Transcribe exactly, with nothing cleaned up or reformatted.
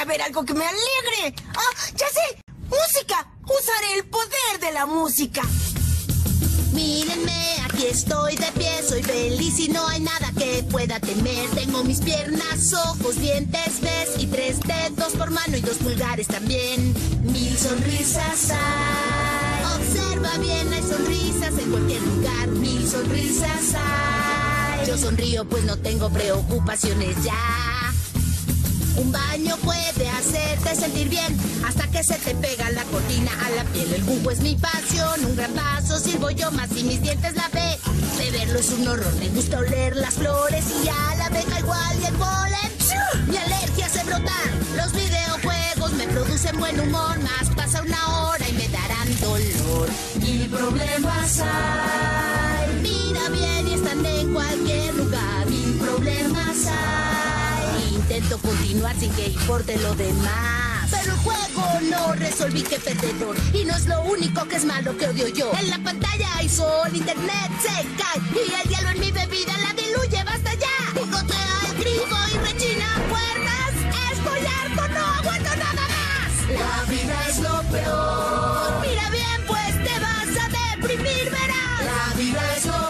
haber algo que me alegre. ¡Ah, ya sé! ¡Música! Usaré el poder de la música. Mírenme, aquí estoy de pie, soy feliz y no hay nada que pueda temer. Tengo mis piernas, ojos, dientes, ves, y tres dedos por mano y dos pulgares también. Mil sonrisas hay. Observa bien, hay sonrisas en cualquier lugar. Mil sonrisas hay. Yo sonrío pues no tengo preocupaciones ya. Un baño puede hacerte sentir bien hasta que se te pega la cortina a la piel. El jugo es mi pasión, un gran vaso sirvo yo más y mis dientes lavé. Beberlo es un horror, me gusta oler las flores y a la abeja igual y el polen. Mi alergia hace brotar, los videojuegos me producen buen humor. Más pasa una hora y me darán dolor. Mil problemas hay. Mira bien y están en cualquier lugar. Mil problemas hay. Intento continuar sin que importe lo demás. Pero el juego no resolví, que perdedor. Y no es lo único que es malo que odio yo. En la pantalla hay sol, internet se cae y el hielo en mi bebida la diluye, basta ya. Picotea el grifo y rechina puertas. Estoy harto, no aguanto nada más. La vida es lo peor. Mira bien pues te vas a deprimir, verás. La vida es lo